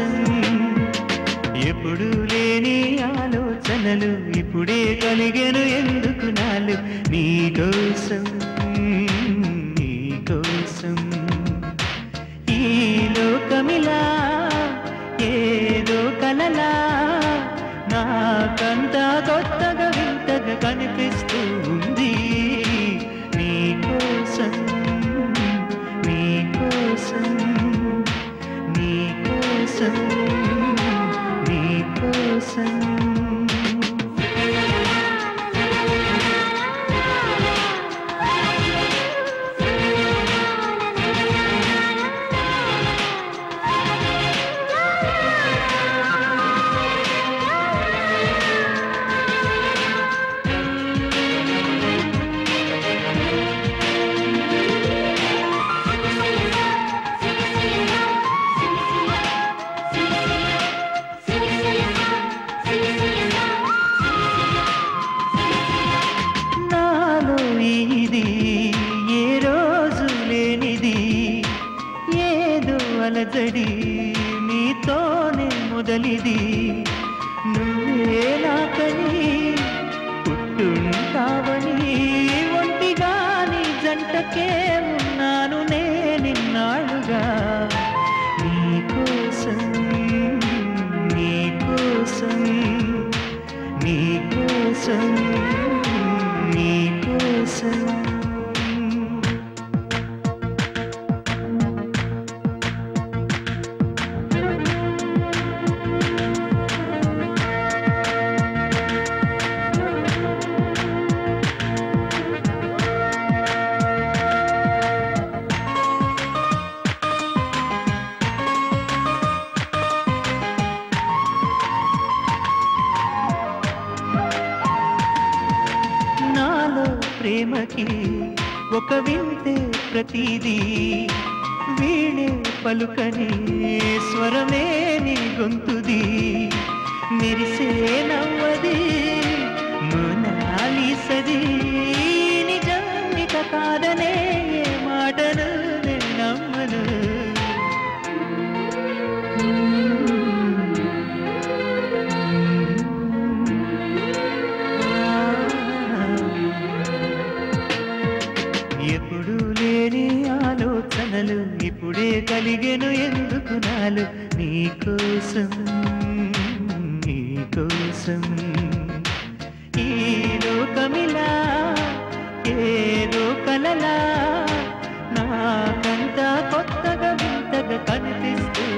కోసం ఎప్పుడు లేని ఆలోచనలు ఇప్పుడే కలిగెను ఎందుకు నాలు నీ కోసం నీ కోసం ఈ లోకమిలా ఏదో కలలా నాకంతా కొత్తగా వింతగా కనిపిస్తూ ఉంది నీ కోసం నీ కోసం నీ కోసం నీ కోసం అలజడి నీతోనే మొదలిది నువ్వే నాకని పుట్టుంటావని ఒంటిగా నీ జంటకే ఉన్నాను నేనిన్నాళ్ళుగా నీకోసం నీకోసం నీకోసం నీకోసం ప్రేమకి ఒక వింతే ప్రతిదీ వీణే పలుకని స్వరమే నీ గొంతుది మెరిసే నవ్వది మోనాలిసది నిజానిక కాదనే మాటను నేను నమ్మను ఎప్పుడు లేని ఆలోచనలు ఇప్పుడే కలిగెను ఎందుకు నాలు నీకోసం నీకోసం ఈ లోకమిలా ఏదో కలలా నాకంతా కొత్తగా వింతగా కనిపిస్తూ